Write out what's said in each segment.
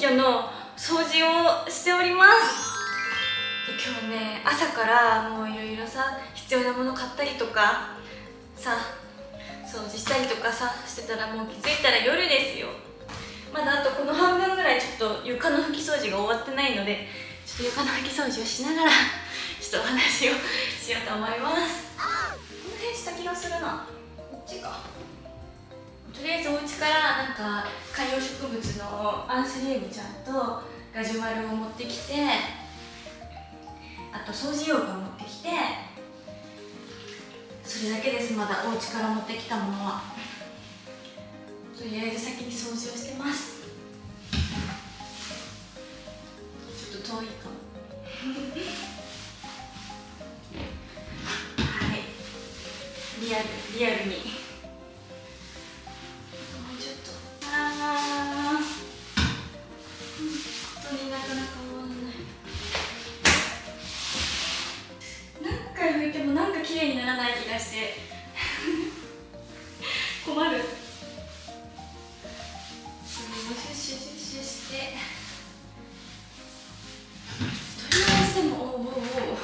居の掃除をしております。で今日ね、朝からもういろいろさ、必要なもの買ったりとかさ、掃除したりとかさしてたら、もう気づいたら夜ですよ。まだあとこの半分ぐらいちょっと床の拭き掃除が終わってないので、ちょっと床の拭き掃除をしながらちょっとお話をしようと思います。この辺した気がするな。こっちか。とりあえずお家からなんか観葉植物のアンスリウムちゃんとガジュマルを持ってきて、あと掃除用具を持ってきて、それだけです。まだお家から持ってきたものは。とりあえず先に掃除をしてます。ちょっと遠いかもはい、リアルにもうちょっと本当になかなか終わらない。何回拭いてもなんか綺麗にならない気がして困る。シュッシュッシュッして、とりあえずでもと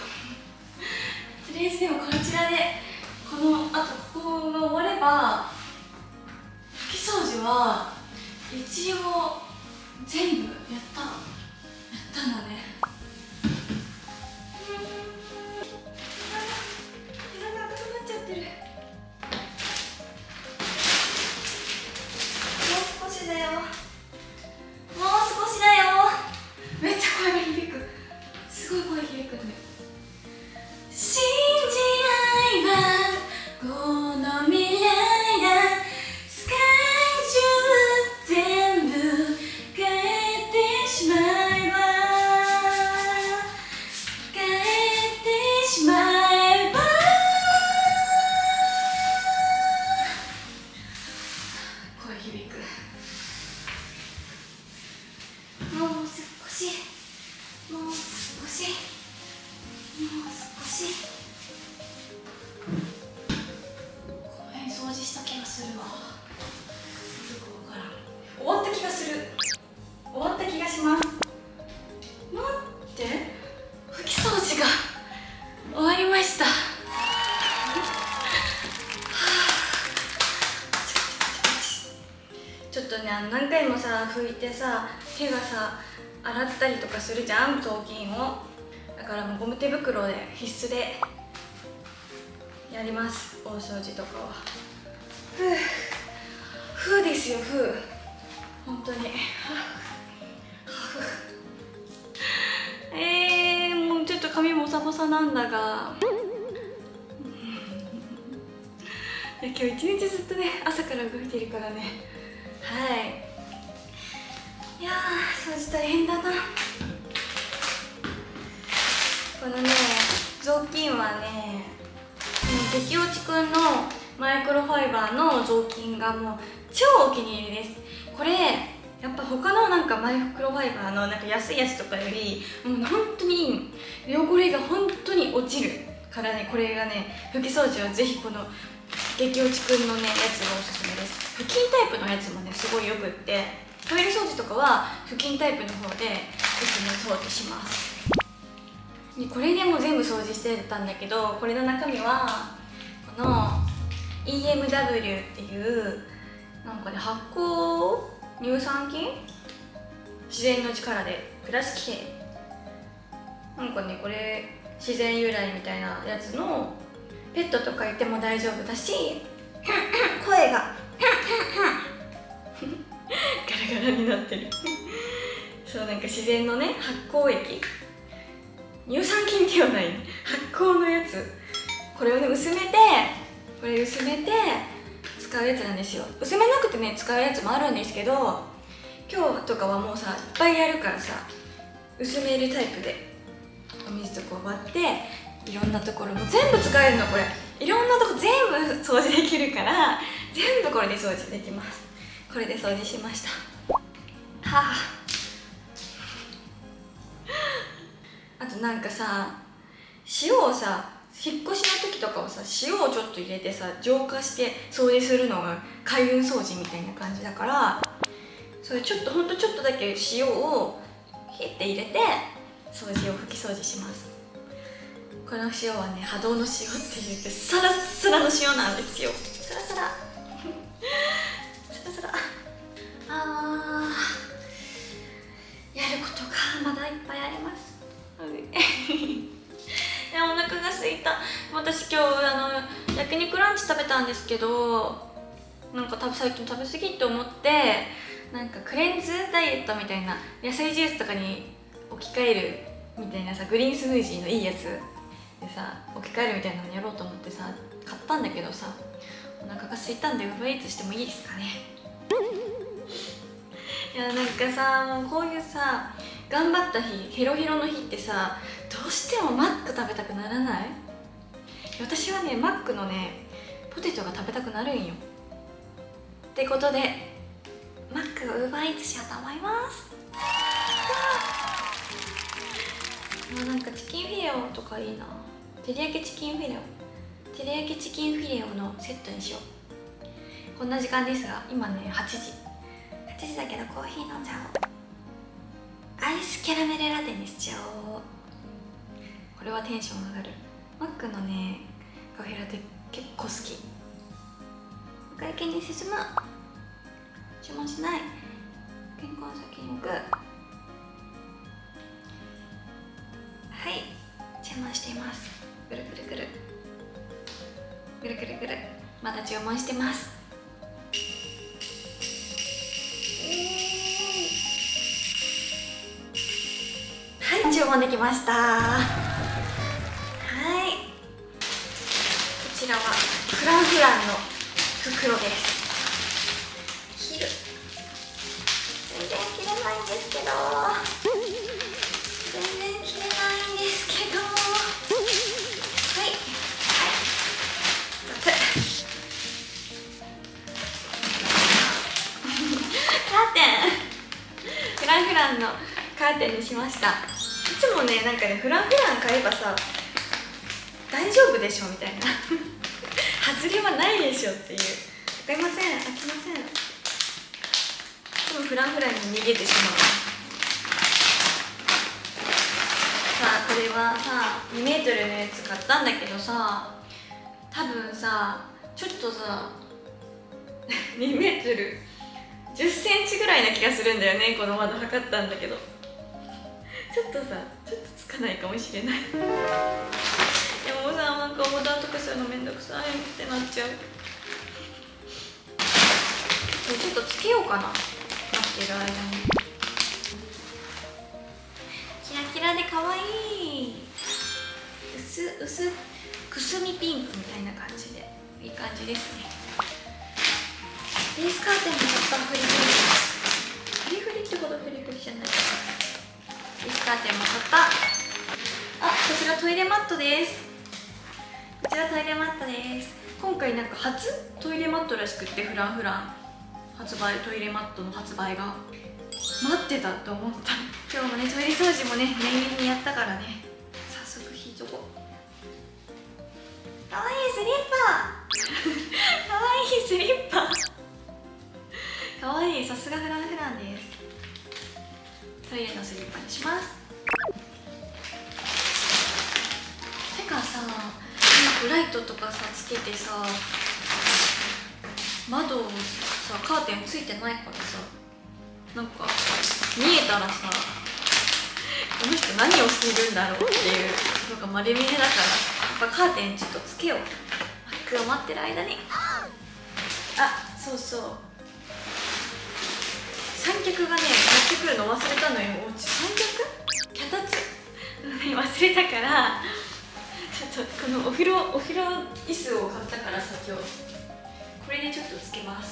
りあえずでもこちらでここが終われば拭き掃除は一応全部やったんだね。膝が赤くなっちゃってる。もう少しだよ。めっちゃ声が響く。すごい声響くね。信じ合えばこの未来だ。世界中全部変えてしまえば、声響く。もう少しこの辺掃除した気がするわ。よくわからん。終わった気がする。終わった気がします。待って、拭き掃除が終わりました。ちょっとね、何回もさ拭いてさ、手がさ洗ったりとかするじゃん、雑巾を。だからもうゴム手袋で必須でやります、大掃除とかは。ふうですよ、ふう。本当にもうちょっと髪ボサボサなんだが今日一日ずっとね、朝から動いてるからね。はい、いやー、掃除大変だな。このね、雑巾はね、激落ちくんのマイクロファイバーの雑巾がもう超お気に入りです。これやっぱ他のなんかマイクロファイバーのなんか安いやつとかよりもう本当に汚れが本当に落ちるからね、これがね、拭き掃除はぜひこの激落ちくんのねやつがおすすめです。布巾タイプのやつもねすごいよくって、トイレ掃除とかは布巾タイプの方でいつも掃除します。これでもう全部掃除してたんだけど、これの中身はこの EMW っていうなんかね、発酵乳酸菌、自然の力でプラス系、なんかね、これ自然由来みたいなやつの、ペットとかいても大丈夫だし声がガラガラになってるそう、なんか自然のね、発酵液、乳酸菌ではない、発酵のやつ、これをね薄めて使うやつなんですよ。薄めなくてね使うやつもあるんですけど、今日とかはもうさいっぱいやるからさ、薄めるタイプでお水とか割っていろんなところも全部使えるの。これいろんなとこ全部掃除できるから、全部これで掃除できます。これで掃除しました。はあとなんかさ、塩をさ、引っ越しの時とかはさ、塩をちょっと入れてさ浄化して掃除するのが開運掃除みたいな感じだから、 それちょっとほんとちょっとだけ塩をヒッて入れて掃除を拭き掃除します。この塩はね、波動の塩って言ってサラッサラの塩なんですよ。サラサラサラサラ。やることがまだいっぱいあります。お腹が空いた。私今日焼肉ランチ食べたんですけど、なんか最近食べ過ぎって思って、なんかクレンズダイエットみたいな野菜ジュースとかに置き換えるみたいなさ、グリーンスムージーのいいやつでさ置き換えるみたいなのやろうと思ってさ買ったんだけどさ、お腹が空いたんでウーバーイーツしてもいいですかね。いやなんかさ、もうこういうさ頑張った日、ヘロヘロの日ってさ、どうしてもマック食べたくならない？私はね、マックのねポテトが食べたくなるんよ。ってことでマックをウーバーイーツしようと思います。なんかチキンフィレオとかいいな。照り焼きチキンフィレオ、照り焼きチキンフィレオのセットにしよう。こんな時間ですが、今ね8時だけどコーヒー飲んじゃおう。アイスキャラメルラテにしちゃおう。これはテンション上がる。マックのねカフェラテ結構好き。お会計に進む。注文しない。玄関先に置く。はい、注文しています。ぐるぐるぐるぐるぐるぐる。まだ注文してます。はい、注文できました。はい、こちらはフランフランの袋です。切る。全然切れないんですけど、全然切れないんですけど、はいカーテン、フランフランのカーテンにしました。いつもね、なんかね、フランフラン買えばさ大丈夫でしょみたいな外れはないでしょっていう。買いません、飽きません。いつもフランフランに逃げてしまう。さあ、これはさ 2m のやつ買ったんだけどさ、多分さちょっとさ2m10 センチぐらいな気がするんだよね。この窓測ったんだけど、ちょっとつかないかもしれない。でもさ、なんかオーダーとかするのめんどくさいってなっちゃう。ちょっとつけようかな、待ってる間に。キラキラで可愛い。薄くすみピンクみたいな感じでいい感じですね。ベースカーテンも買った。フリフリってほどフリフリじゃない。ベースカーテンも買った。あ、こちらトイレマットです。こちらトイレマットです。今回なんか初トイレマットらしくって、フランフラン発売、トイレマットの発売が待ってたと思った。今日もねトイレ掃除もね念入りにやったからね、早速引いとこう。かわいいスリッパかわいいスリッパかわいい。さすがフランフランです。トイレのスリッパにします。てかさ、なんかライトとかさつけてさ、窓をさカーテンついてないからさ、なんか見えたらさ、この人何をしてるんだろうっていうのが丸見えだから、やっぱカーテンちょっとつけよう。マックを待ってる間に。あ、そうそう、三脚がね持ってくるの忘れたのよ。三脚脚立忘れたから、ちょっとこのお風呂椅子を買ったからさ、今日これでちょっとつけます。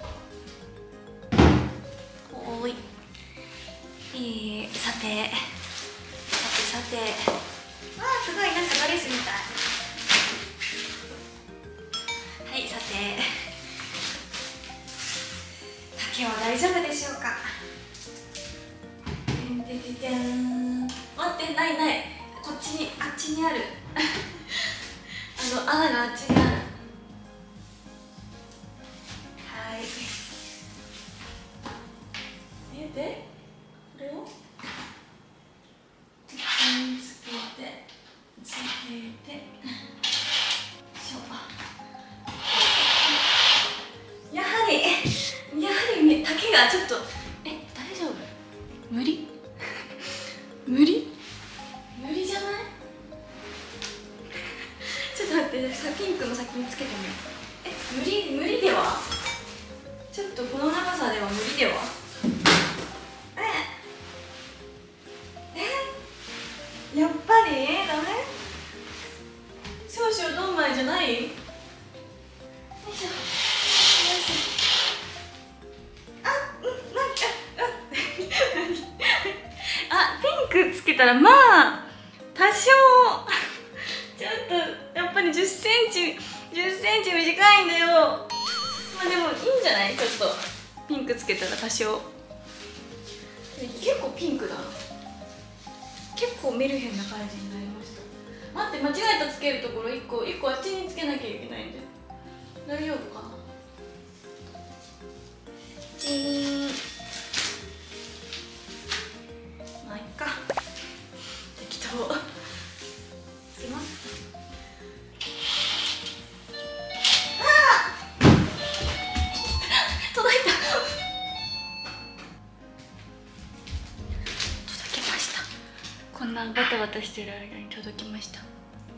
おーい、さてわあ、すごいなんかドレスみたい。はい、さて竹は大丈夫でしょうか。待って、ない、こっちに、あっちにある穴があっちにある。はい、 かちょっと大丈夫？無理無理じゃない？ちょっと待って、さピンクの先につけてみよう。無理では？ちょっとこの長さでは無理では？やっぱりダメ？少々ドンマイじゃない？よいしょ。ピンクつけたらまあ多少ちょっとやっぱり10センチ短いんだよ。まあでもいいんじゃない？ちょっとピンクつけたら多少。結構ピンクだな。結構メルヘンな感じになりました。待って、間違えたつけるところ1個あっちにつけなきゃいけないんで大丈夫かな？チーン。まあいっか、適当つけます。届いた届きました。こんなバタバタしてる間に届きました。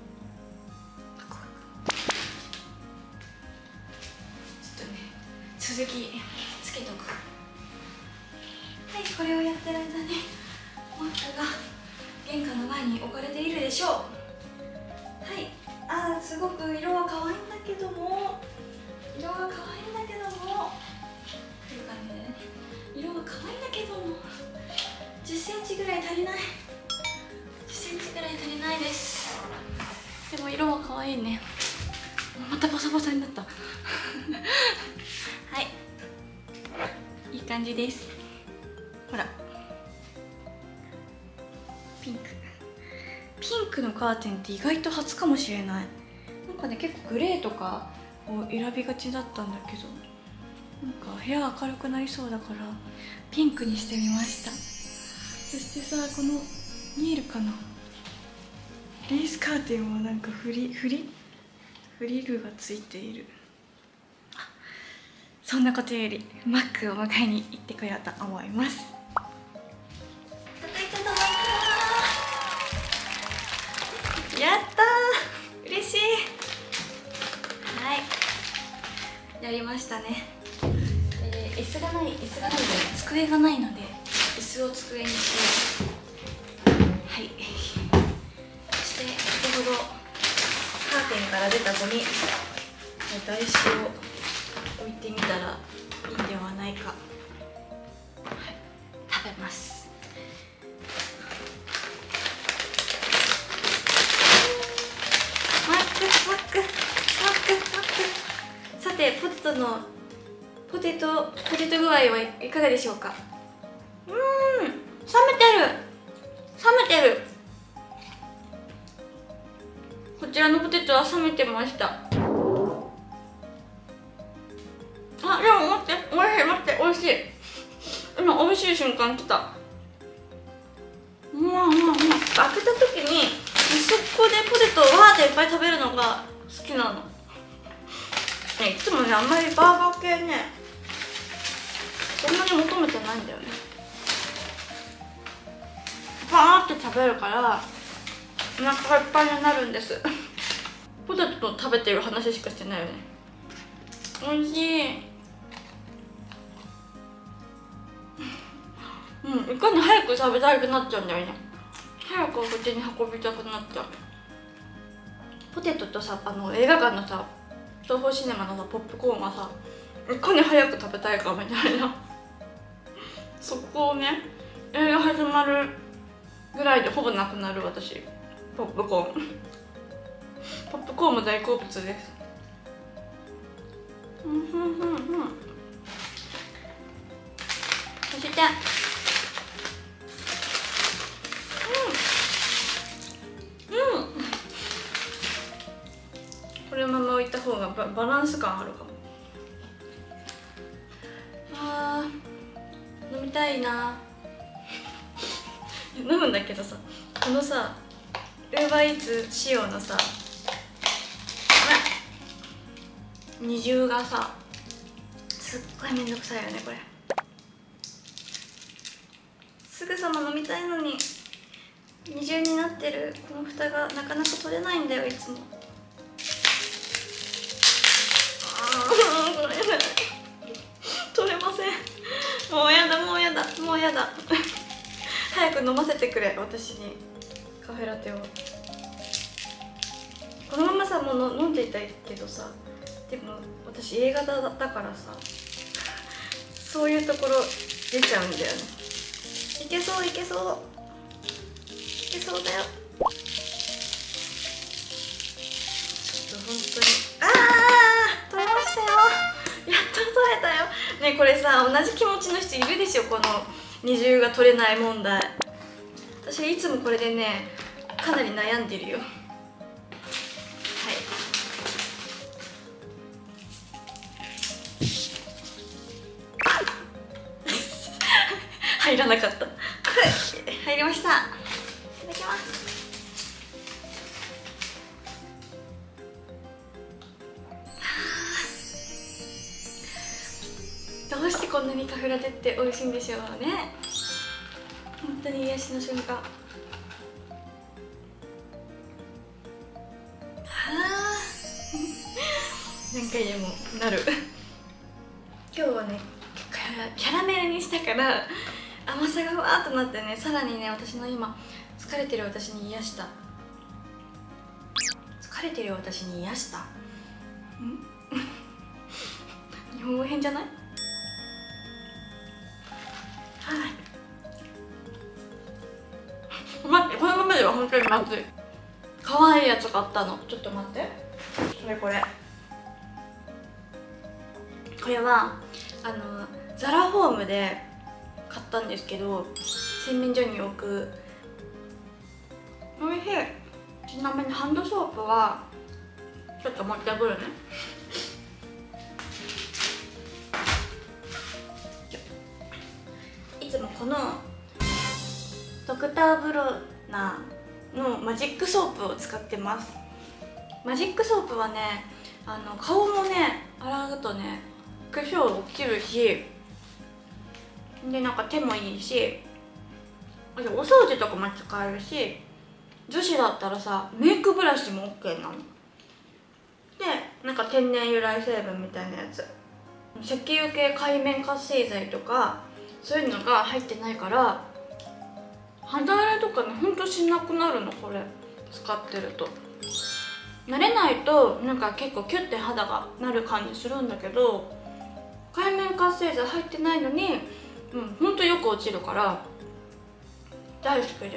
続きつけとく。はい、これをやってる間にマックが玄関の前に置かれているでしょう。はい、すごく色は可愛いんだけどもという感じでね、色が可愛いんだけども10センチぐらい足りない。10センチぐらい足りないです。でも色は可愛いね。またバサバサになったはい、いい感じです。ほら、ピンクのカーテンって意外と初かもしれない。なんかね、結構グレーとかを選びがちだったんだけど、なんか部屋明るくなりそうだからピンクにしてみました。そしてさ、この見えるかな、レースカーテンはなんかフリルがついている。そんなことよりマックを迎えに行ってこようと思います。やったー、嬉しい。はい、やりましたね。椅子がないで机がないので椅子を机にして、はい、そして先ほどカーテンから出たゴミ台紙を置いてみたらいいんではないか。はい、食べます。マック。さて、ポテト具合はいかがでしょうか。冷めてる。こちらのポテトは冷めてました。でも待って、美味しい。今美味しい瞬間来た。開けた時に速攻でポテトをわーっていっぱい食べるのが好きなの。いつもね、あんまりバーガー系ねそんなに求めてないんだよね。バーって食べるからお腹がいっぱいになるんですポテトと食べてる話しかしてないよね。おいしい。いかに早く食べたくなっちゃうんだよね。早くお口に運びたくなっちゃう。ポテトとさ、映画館のさ、東宝シネマのさポップコーンはさ、いかに早く食べたいかみたいなそこをね、映画始まるぐらいでほぼなくなる私。ポップコーンも大好物です。そしてこれのまま置いた方がバランス感あるかも。飲みたいな飲むんだけどさ、このさUberEats仕様のさ二重がさすっごいめんどくさいよねこれ。 ぐさま飲みたいのに二重になってるこの蓋がなかなか取れないんだよいつも。取れません。もうやだもうやだもうやだ早く飲ませてくれ私にカフェラテを。このままさもう飲んでいたいけどさ、でも私 A 型だからさそういうところ出ちゃうんだよね。いけそういけそういけそうだよ。ちょっと本当に取れましたよ。やっと取れたよね。これさ同じ気持ちの人いるでしょ、この二重が取れない問題。私いつもこれでねかなり悩んでるよ。入らなかった。入りました。いただきます。どうしてこんなにカフェラテって美味しいんでしょうね。本当に癒しの瞬間。何回でもなる。今日はねキャラメルにしたから甘さがわーっとなってね、さらにね私の今疲れてる私に癒した。疲れてる私に癒した。日本語変じゃない？はい、待って、このままでは本当にまずい。可愛いやつ買ったの。ちょっと待って、これはザラホームで買ったんですけど、洗面所に置く。おいしい。ちなみにハンドソープはちょっと持ってくるね。いつもこのドクターブロナーのマジックソープを使ってます。マジックソープはね顔もね洗うとね化粧落ちるし、でなんか手もいいし、お掃除とかも使えるし、女子だったらさメイクブラシも OK なので、なんか天然由来成分みたいなやつ、石油系界面活性剤とかそういうのが入ってないから肌荒れとかねほんとしなくなるの。これ使ってると慣れないとなんか結構キュッて肌がなる感じするんだけど、界面活性剤入ってないのにほんとよく落ちるから大好きです。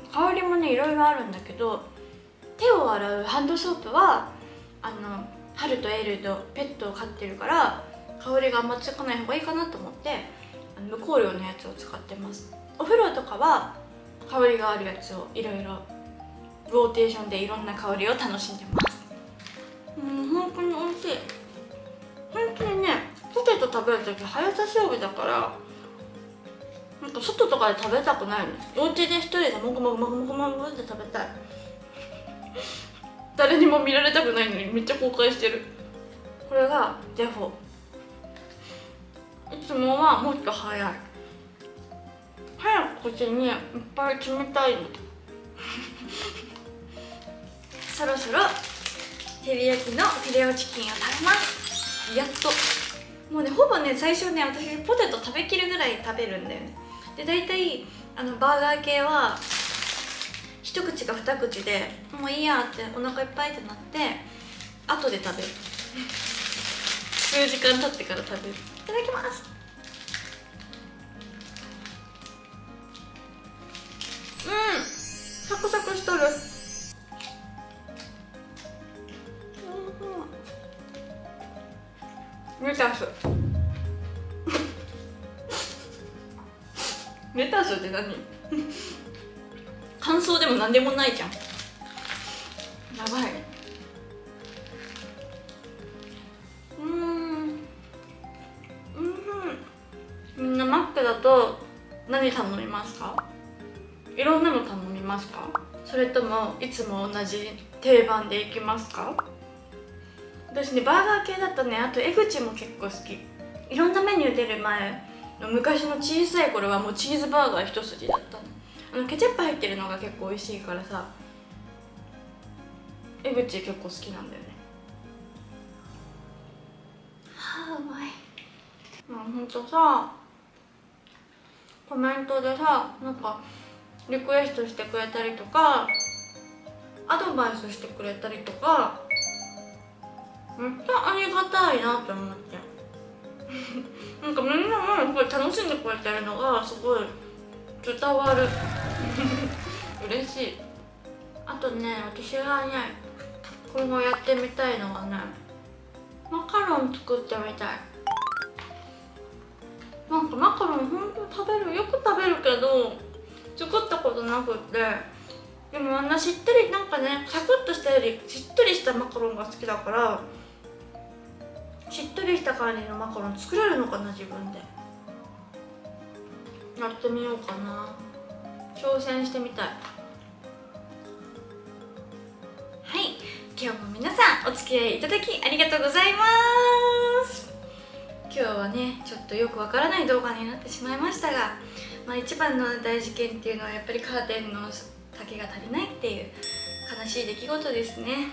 香りもねいろいろあるんだけど、手を洗うハンドソープはハルとエルとペットを飼ってるから香りがあんまつかない方がいいかなと思って無香料のやつを使ってます。お風呂とかは香りがあるやつをいろいろローテーションでいろんな香りを楽しんでます。本当に美味しい。本当にねポテト食べるとき早さ勝負だから、なんか外とかで食べたくないの。お家で一人でもぐもぐもぐもぐもぐって食べたい。誰にも見られたくないのにめっちゃ後悔してる。これがデフォ。いつもはもっと早い。早く口にいっぱい冷たいの。そろそろ照り焼きのフィレオチキンを食べます。やっともうねほぼね最初ね私ポテト食べきるぐらい食べるんだよね。で大体バーガー系は一口か二口でもういいやってお腹いっぱいってなって後で食べる。数時間経ってから食べる。いただきます。サクサクしとる。レタスレタスって何？乾燥でも何でもないじゃん。やばい。みんなマックだと何頼みますか？いろんなの頼みますか？それともいつも同じ定番でいきますか？私ねバーガー系だとね、あと江口も結構好き。いろんなメニュー出る前昔の小さい頃はもうチーズバーガー一筋だったの。ケチャップ入ってるのが結構美味しいからさ、江口結構好きなんだよね。はあ、うまい。ほんとさ、コメントでさ、なんかリクエストしてくれたりとかアドバイスしてくれたりとか、めっちゃありがたいなって思ってなんかみんなもこれ楽しんでくれてるのがすごい伝わる嬉しい。あとね、私がね今後やってみたいのはね、マカロン作ってみたい。なんかマカロンほんとよく食べるけど作ったことなくって、でもしっとり、なんかねサクッとしたよりしっとりしたマカロンが好きだから、しっとりした感じのマカロン作れるのかな、自分で。やってみようかな、挑戦してみたい。はい、今日も皆さんお付き合いいただきありがとうございます。今日はねちょっとよくわからない動画になってしまいましたが、一番の大事件っていうのはやっぱりカーテンの丈が足りないっていう悲しい出来事ですね。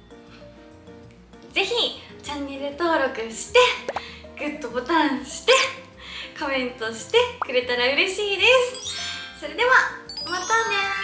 ぜひチャンネル登録してグッドボタンしてコメントしてくれたら嬉しいです。それではまたね。